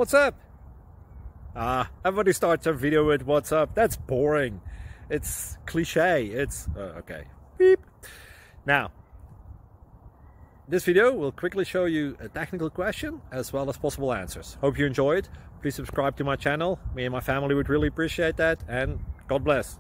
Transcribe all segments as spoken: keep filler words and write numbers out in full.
What's up? Ah, everybody starts a video with what's up. That's boring. It's cliche. It's uh, okay. Beep. Now, this video will quickly show you a technical question as well as possible answers. Hope you enjoy it. Please subscribe to my channel. Me and my family would really appreciate that, and God bless.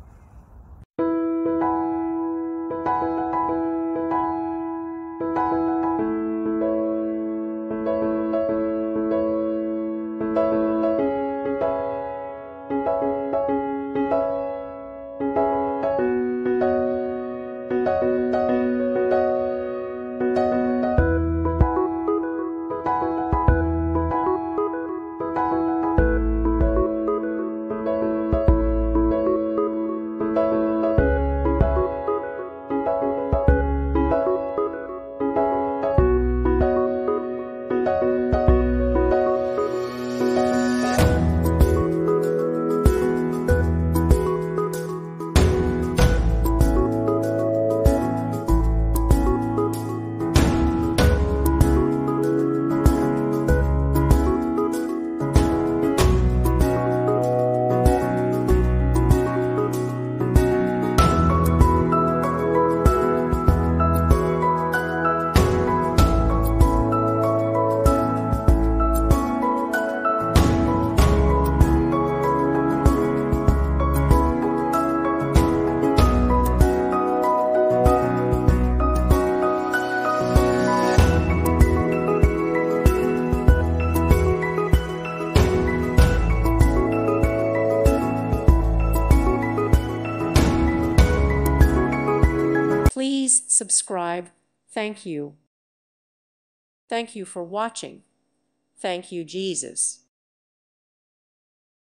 Please subscribe. Thank you. Thank you for watching. Thank you, Jesus.